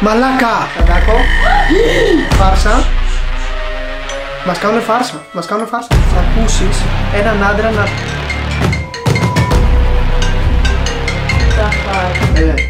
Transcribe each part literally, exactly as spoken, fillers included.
Μαλάκα! Σαντάκο. Φάρσα. Μας κάνουνε φάρσα. Μας κάνουνε φάρσα. Θα ακούσεις έναν άντρα να... Τα φάρσα. Ε.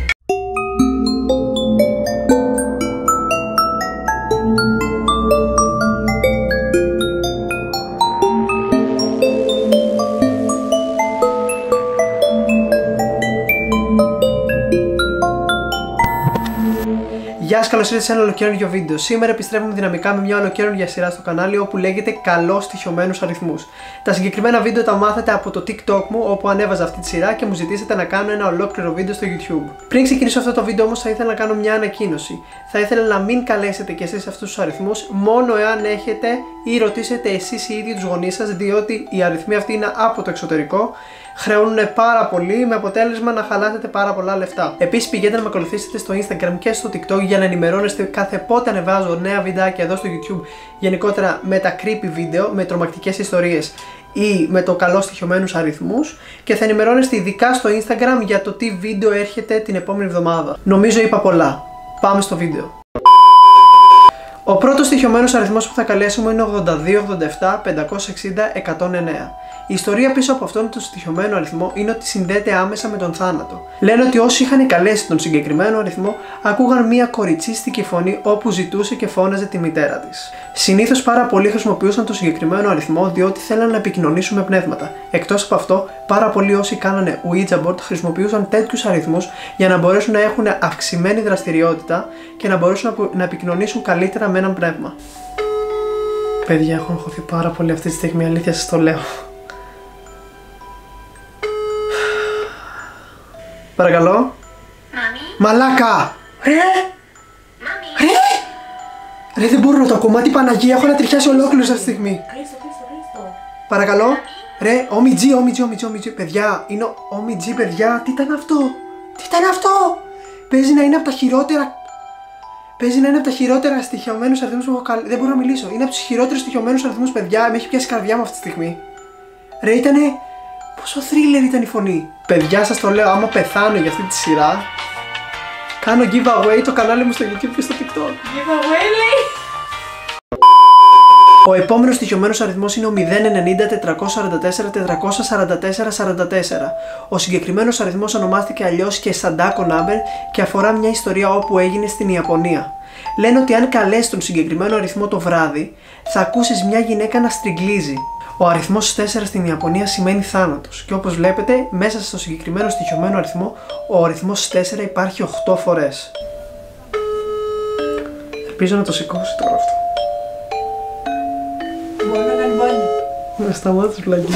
Γεια σας, καλώς ήρθατε σε ένα ολοκαίρινο βίντεο. Σήμερα επιστρέφουμε δυναμικά με μια ολοκαίρινη σειρά στο κανάλι όπου λέγεται Καλώς στοιχειωμένους αριθμούς. Τα συγκεκριμένα βίντεο τα μάθατε από το TikTok μου όπου ανέβαζα αυτή τη σειρά και μου ζητήσατε να κάνω ένα ολόκληρο βίντεο στο YouTube. Πριν ξεκινήσω αυτό το βίντεο όμως θα ήθελα να κάνω μια ανακοίνωση. Θα ήθελα να μην καλέσετε κι εσείς αυτούς τους αριθμούς μόνο εάν έχετε ή ρωτήσετε εσείς οι ίδιοι τους γονείς σας, διότι οι αριθμοί αυτοί είναι από το εξωτερικό. Χρεώνουν πάρα πολύ με αποτέλεσμα να χαλάσετε πάρα πολλά λεφτά. Επίσης πηγαίνετε να με ακολουθήσετε στο Instagram και στο TikTok για να ενημερώνεστε κάθε πότε ανεβάζω νέα βιντεάκια εδώ στο YouTube, γενικότερα με τα creepy βίντεο, με τρομακτικές ιστορίες ή με το καλώς στοιχειωμένους αριθμούς, και θα ενημερώνεστε ειδικά στο Instagram για το τι βίντεο έρχεται την επόμενη εβδομάδα. Νομίζω είπα πολλά. Πάμε στο βίντεο. Ο πρώτος στοιχειωμένος αριθμός που θα καλέσουμε είναι ογδόντα δύο, ογδόντα επτά, πεντακόσια εξήντα, εκατόν εννέα. Η ιστορία πίσω από αυτόν τον στοιχειωμένο αριθμό είναι ότι συνδέεται άμεσα με τον θάνατο. Λένε ότι όσοι είχαν καλέσει τον συγκεκριμένο αριθμό ακούγαν μια κοριτσίστικη φωνή όπου ζητούσε και φώναζε τη μητέρα της. Συνήθως πάρα πολλοί χρησιμοποιούσαν τον συγκεκριμένο αριθμό διότι θέλανε να επικοινωνήσουν με πνεύματα. Εκτός από αυτό, πάρα πολλοί όσοι κάνανε Ouija board χρησιμοποιούσαν τέτοιους αριθμούς για να μπορέσουν να έχουν αυξημένη δραστηριότητα και να μπορέσουν να επικοινωνήσουν καλύτερα με έναν πνεύμα. Παιδιά, έχω αγχωθεί πάρα πολύ αυτή τη στιγμή, αλήθεια σας το λέω. Παρακαλώ. Μάμι. Μαλάκα! Ρε! Μάμι. Ρε! Ρε, δεν μπορώ, το κομμάτι Παναγία έχω να τριχιάσει ολόκληρο αυτή τη στιγμή. Χρήστο, Χρήστο, Χρήστο. Παρακαλώ. Ρε, ομιτζί, ομιτζί, ομιτζί, ομιτζί. Παιδιά, είναι ομιτζί, παιδιά. Τι ήταν αυτό? Τι ήταν αυτό? Παίζει να είναι από τα χειρότερα. Παίζει να είναι από τα χειρότερα στοιχειωμένους αριθμούς που έχω καλέσει. Δεν μπορώ να μιλήσω. Είναι από τους χειρότερους στοιχειωμένους αριθμούς, παιδιά. Με έχει πιάσει η καρδιά μου αυτή τη στιγμή. Ρε, ήτανε. Πόσο thriller ήταν η φωνή. Παιδιά, σας το λέω, άμα πεθάνω για αυτή τη σειρά, κάνω giveaway το κανάλι μου στο YouTube και στο TikTok. Giveaway, λέει. Ο επόμενος στοιχειωμένος αριθμός είναι ο μηδέν ενενήντα, τετρακόσια σαράντα τέσσερα, τετρακόσια σαράντα τέσσερα, σαράντα τέσσερα. Ο συγκεκριμένος αριθμός ονομάστηκε αλλιώς και Sadako Number και αφορά μια ιστορία όπου έγινε στην Ιαπωνία. Λένε ότι αν καλέσεις τον συγκεκριμένο αριθμό το βράδυ, θα ακούσεις μια γυναίκα να στριγκλίζει. Ο αριθμός τέσσερα στην Ιαπωνία σημαίνει θάνατος και όπως βλέπετε μέσα στο συγκεκριμένο στοιχειωμένο αριθμό ο αριθμός τέσσερα υπάρχει οκτώ φορές. Ελπίζω να το σηκώσει τώρα αυτό. Μπορεί να κάνει μπάνιο. Να σταμάτησε πλαγγί.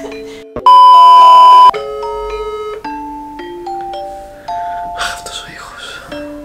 Αυτός ο ήχος.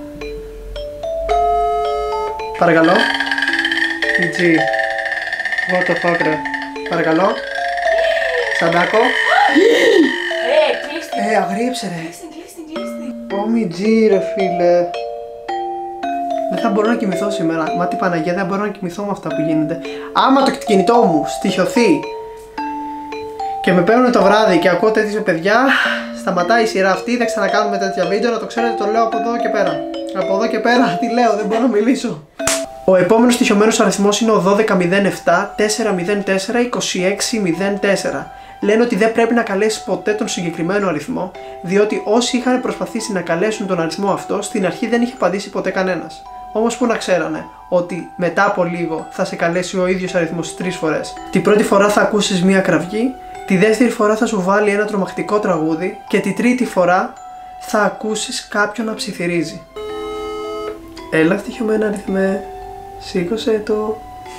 Παρακαλώ. G. What the fuck, ρε. Παρακαλώ. Σαντάκο. Ε, κλείστη. Ε, αγρίεψε ρε. Κλείστη, κλείστη, κλείστη. Ομιτζί ρε φίλε. Δεν θα μπορώ να κοιμηθώ σήμερα. Μα τι Παναγία, δεν μπορώ να κοιμηθώ με αυτά που γίνεται. Άμα το κινητό μου στοιχειωθεί και με παίρνουν το βράδυ και ακούω τέτοια παιδιά, σταματάει η σειρά αυτή, δεν ξανακάνουμε τέτοια βίντεο. Να το ξέρετε, το λέω από εδώ και πέρα. Από εδώ και πέρα, τι λέω, δεν μπορώ να μιλήσω. Ο επόμενος στοιχειωμένος αριθμός είναι ο δώδεκα μηδέν επτά, τέσσερα μηδέν τέσσερα, είκοσι έξι μηδέν τέσσερα. Λένε ότι δεν πρέπει να καλέσεις ποτέ τον συγκεκριμένο αριθμό, διότι όσοι είχαν προσπαθήσει να καλέσουν τον αριθμό αυτό, στην αρχή δεν είχε απαντήσει ποτέ κανένας. Όμως που να ξέρανε ότι μετά από λίγο θα σε καλέσει ο ίδιος αριθμός τρεις φορές. Την πρώτη φορά θα ακούσεις μία κραυγή, τη δεύτερη φορά θα σου βάλει ένα τρομακτικό τραγούδι και τη τρίτη φορά θα ακούσεις κάποιον να ψιθυρίζει. Έλα στοιχειωμένο αριθμέ. Σήκωσε το.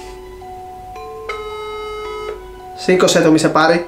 Σήκωσε το, μη σε πάρει.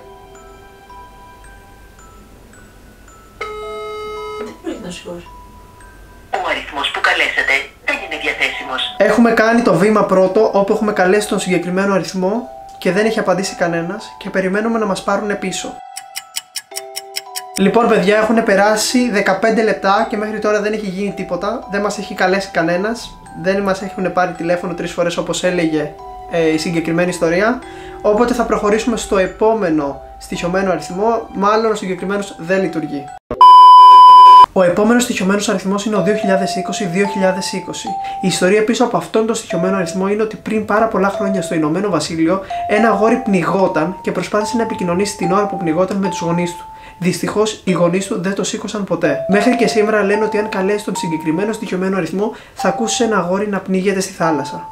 Δεν μπορεί να σηκώσει. Ο αριθμός που καλέσατε δεν είναι διαθέσιμος. Έχουμε κάνει το βήμα πρώτο όπου έχουμε καλέσει τον συγκεκριμένο αριθμό και δεν έχει απαντήσει κανένας και περιμένουμε να μας πάρουν πίσω. Λοιπόν παιδιά, έχουν περάσει δεκαπέντε λεπτά και μέχρι τώρα δεν έχει γίνει τίποτα. Δεν μας έχει καλέσει κανένας. Δεν μας έχουν πάρει τηλέφωνο τρεις φορές όπως έλεγε ε, η συγκεκριμένη ιστορία. Οπότε θα προχωρήσουμε στο επόμενο στοιχειωμένο αριθμό. Μάλλον ο συγκεκριμένος δεν λειτουργεί. Ο επόμενος στοιχειωμένος αριθμός είναι ο δύο χιλιάδες είκοσι δύο χιλιάδες είκοσι. Η ιστορία πίσω από αυτόν τον στοιχειωμένο αριθμό είναι ότι πριν πάρα πολλά χρόνια στο Ηνωμένο Βασίλειο ένα αγόρι πνιγόταν και προσπάθησε να επικοινωνήσει την ώρα που πνιγόταν με τους γονείς του. Δυστυχώς οι γονείς του δεν το σήκωσαν ποτέ. Μέχρι και σήμερα λένε ότι αν καλέσει τον συγκεκριμένο στοιχειωμένο αριθμό θα ακούσει ένα αγόρι να πνίγεται στη θάλασσα.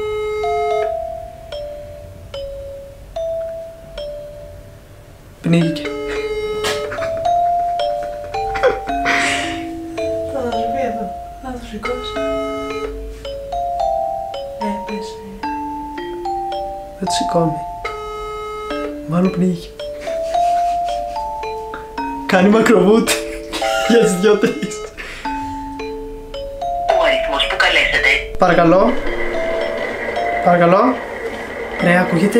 Πνίγηκε. Θα το πει εδώ. Θα το σηκώσει. Έπεσε. Δεν το σηκώνει. Μάλλον πνίγηκε. Κάνει μακροβούτι για τις δυο τρεις. Ο αριθμός που καλέσατε. Παρακαλώ. Παρακαλώ. Ρε, ακούγεται.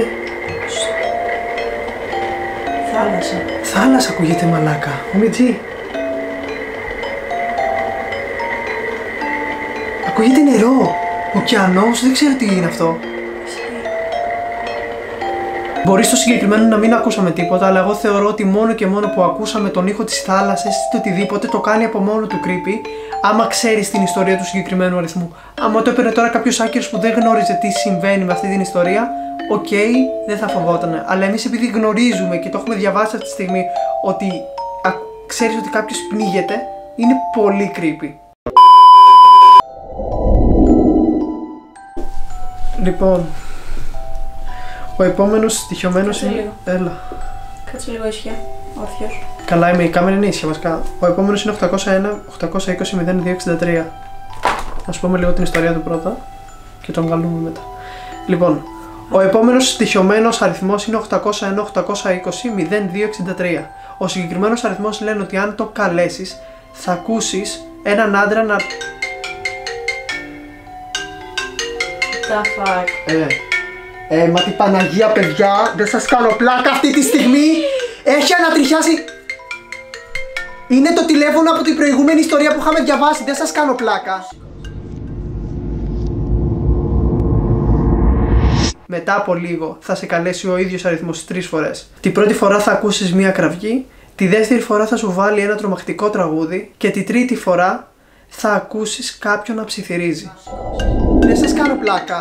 Θάλασσα. Θάλασσα ακούγεται, μαλάκα. Ο Μιτζή. Ακούγεται νερό. Ωκεανός, δεν ξέρω τι είναι αυτό. Μπορεί στο συγκεκριμένο να μην ακούσαμε τίποτα, αλλά εγώ θεωρώ ότι μόνο και μόνο που ακούσαμε τον ήχο της θάλασσας ή το οτιδήποτε το κάνει από μόνο του creepy, άμα ξέρεις την ιστορία του συγκεκριμένου αριθμού. Άμα το έπαιρνε τώρα κάποιος άκυρος που δεν γνώριζε τι συμβαίνει με αυτή την ιστορία, οκ, okay, δεν θα φοβότανε. Αλλά εμείς επειδή γνωρίζουμε και το έχουμε διαβάσει αυτή τη στιγμή ότι α, ξέρεις ότι κάποιος πνίγεται, είναι πολύ creepy. Λοιπόν, ο επόμενος στοιχειωμένος είναι. Λίγο. Έλα. Κάτσε λίγο ίσια. Όρθιος. Καλά, είμαι, η κάμερα είναι ίσια βασικά. Ο επόμενος είναι οκτακόσια ένα οκτακόσια είκοσι μηδέν δύο εξήντα τρία. Ας πούμε λίγο την ιστορία του πρώτα και τον καλούμε μετά. Λοιπόν, ο επόμενος στοιχειωμένος αριθμός είναι οκτακόσια ένα οκτακόσια είκοσι μηδέν δύο εξήντα τρία. Ο συγκεκριμένος αριθμός λένε ότι αν το καλέσεις θα ακούσεις έναν άντρα να. The fuck. Ε, ε, μα την Παναγία, παιδιά, δεν σας κάνω πλάκα αυτή τη στιγμή. Έχει ανατριχιάσει. Είναι το τηλέφωνο από την προηγούμενη ιστορία που είχαμε διαβάσει, δεν σας κάνω πλάκα. Μετά από λίγο θα σε καλέσει ο ίδιος αριθμός τρεις φορές. Την πρώτη φορά θα ακούσεις μία κραυγή, τη δεύτερη φορά θα σου βάλει ένα τρομακτικό τραγούδι και τη τρίτη φορά θα ακούσεις κάποιον να ψιθυρίζει. Δεν σας κάνω πλάκα.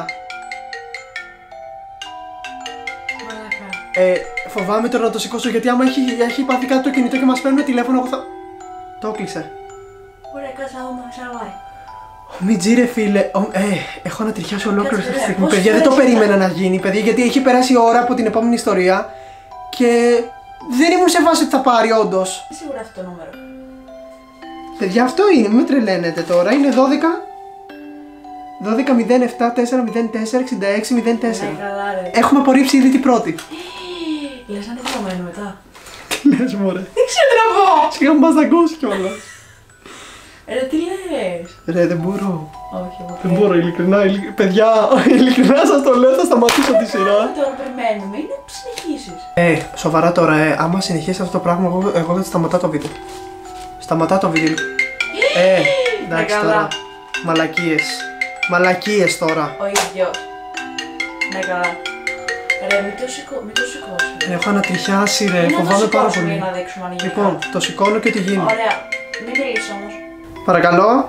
Ε, φοβάμαι τώρα να το σηκώσω γιατί άμα έχει, έχει πάθει κάτι το κινητό και μας παίρνουν τηλέφωνο εγώ θα... Το έκλεισε. Ωραία, κάτσε να δούμε, ξαναβάει. Ο Μιτζή ρε φίλε, ο, ε, έχω ανατριχιάσει ολόκληρο αυτή τη στιγμή. Πόσες Παιδιά, δεν το φορές περίμενα να γίνει, παιδιά, γιατί έχει περάσει η ώρα από την επόμενη ιστορία και δεν ήμουν σε βάση ότι θα πάρει όντως. Σίγουρα αυτό το νούμερο. Παιδιά, αυτό είναι, μην με τρελαίνετε τώρα, είναι δώδεκα δώδεκα μηδέν επτά τέσσερα μηδέν τέσσερα εξήντα έξι μηδέν τέσσερα. Ναι, καλά ρε. Έχουμε απορρίψει ήδη την πρώτη. Λες αν είναι δεδομένο μετά. Τι λες μωρέ. Δεν ξέρω τι να πω. Σιγά μου πας να ακούσει κιόλας. Ρε τι λες. Ρε δεν μπορώ. Όχι, εγώ. Δεν μπορώ ειλικρινά, ειλικ... παιδιά, ειλικρινά σας το λέω, θα σταματήσω τη σειρά. Τώρα περιμένουμε, είναι που συνεχίσεις. Ε, σοβαρά τώρα, ε, άμα συνεχίσει αυτό το πράγμα, εγώ, εγώ δεν σταματάω το βίντεο. Σταματάω το βίντεο. Ε, εντάξει Ναι, καλά. τώρα. Μαλακίες. Μαλακίες τώρα. Ο ίδιος. Ναι, καλά. Ρε, μην το σηκώ, μην το σηκώσει. Έχω ανατριχιάσει ρε, Μην να το φοβάμαι πάρα σηκώσουμε πολύ. για να δείξουμε αν είναι Λοιπόν, κάτι. το σηκώνω και τι γίνει. Ωραία, μην μιλήσεις όμως. Παρακαλώ.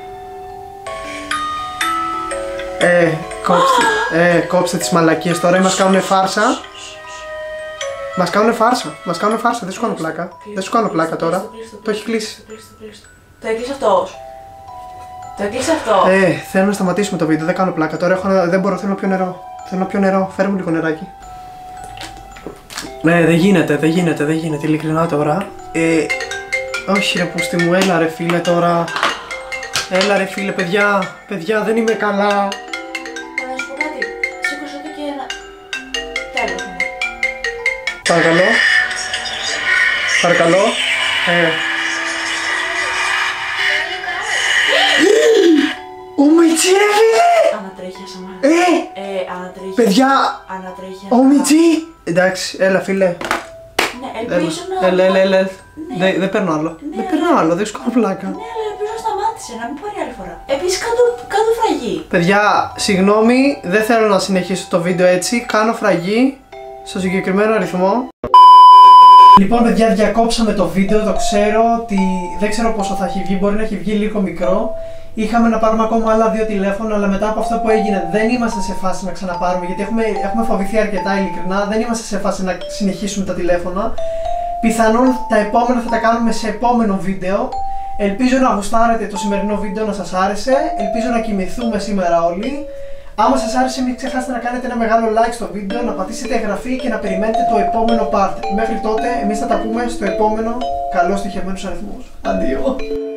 Ε, κόψτε, ε, κόψτε τις μαλακίες τώρα, μας κάνουνε φάρσα. Μας κάνουνε φάρσα, μας κάνουνε φάρσα, δεν σου κάνω πλάκα. Δεν σου κάνω πλάκα τώρα. Το έχει κλείσει. Το έκλεισε αυτός. Το έκλεισε αυτό. Ε, θέλω να σταματήσουμε το βίντεο, δεν κάνω πλάκα τώρα, έχω, να- δεν μπορώ, θέλω να πιω νερό. Θέλω να πιω νερό, φέρε μου λίγο νεράκι. Ναι, δεν γίνεται, δεν γίνεται, δεν γίνεται, ειλικρινά τώρα. Ε, όχι ρε πούστη μου, έλα ρε φίλε τώρα. Έλα ρε φίλε, παιδιά, παιδιά δεν είμαι καλά. Να σου πω κάτι. Σήκωσε το και ένα. Τέλος. ναι. Παρακαλώ. Παρακαλώ. Ε. Ο Μιτζή ρε φίλε! Ανατρίχιασα μάλλον. Ε! Ε, ανατρίχιασα. Παιδιά! Ανατρίχιασα. Ο Μιτζή! Εντάξει, έλα φίλε. Ναι, ελπίζω να. Έλα, έλα, έλα. Ναι. Δεν δεν παίρνω άλλο. Ναι, Δεν παίρνω αλλά- άλλο, δεν σου κάνω πλάκα. Ναι, αλλά ελπίζω να σταμάτησε, να μην πάρει άλλη φορά. Επίσης, κάτω, κάτω φραγή. Παιδιά, συγγνώμη, δεν θέλω να συνεχίσω το βίντεο έτσι. Κάνω φραγή στο συγκεκριμένο αριθμό. Λοιπόν, παιδιά, διακόψαμε το βίντεο, το ξέρω ότι δεν ξέρω πόσο θα έχει βγει, μπορεί να έχει βγει λίγο μικρό. Είχαμε να πάρουμε ακόμα άλλα δύο τηλέφωνα, αλλά μετά από αυτό που έγινε δεν είμαστε σε φάση να ξαναπάρουμε, γιατί έχουμε, έχουμε φοβηθεί αρκετά, ειλικρινά. Δεν είμαστε σε φάση να συνεχίσουμε τα τηλέφωνα. Πιθανόν τα επόμενα θα τα κάνουμε σε επόμενο βίντεο. Ελπίζω να γουστάρετε το σημερινό βίντεο, να σας άρεσε. Ελπίζω να κοιμηθούμε σήμερα όλοι. Άμα σας άρεσε, μην ξεχάσετε να κάνετε ένα μεγάλο like στο βίντεο, να πατήσετε εγγραφή και να περιμένετε το επόμενο part. Μέχρι τότε, εμείς θα τα πούμε στο επόμενο Καλώς Στοιχειωμένους Αριθμούς. Αντίο!